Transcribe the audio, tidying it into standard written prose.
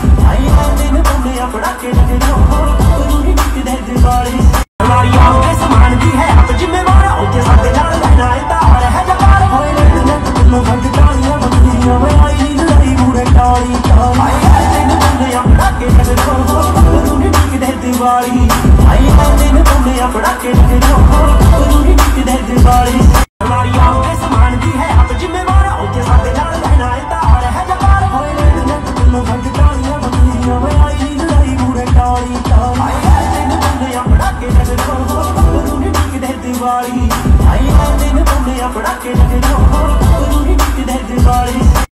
आई दिन तुमने अपना के नजरों जरूरी निकले दिवाली हमारी आंखें समान दी है अब जिम्मेवार होके साथे नाल रहना है तार है जबार होए रहना तुम भग टालियां बंदियां वे आई लड़ाई पूरे टाली आई दिन तुमने अपना के नजरों जरूरी निकले दिवाली आई दिन तुमने अपना के नजरों जरूरी निकले दिवाली हमारी आंखें समान दी है अब जिम्मेवार होके साथे नाल रहना है तार है जबार होए रहना तुम भग टालियां बंदियां वे आई लड़ाई पूरे टाली आई दिन तुमने अपना के नजरों जरूरी निकले दिवाली आई दिन तुमने अपना के नजरों